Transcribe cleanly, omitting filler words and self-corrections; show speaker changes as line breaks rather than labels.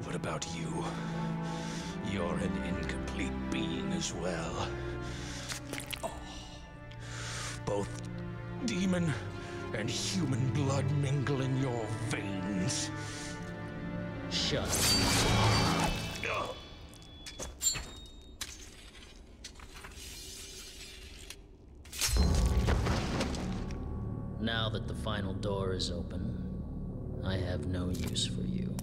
What about you? You're an incomplete being as well. Oh. Both demon and human blood mingle in your veins.
Shut up. Now that the final door is open, I have no use for you.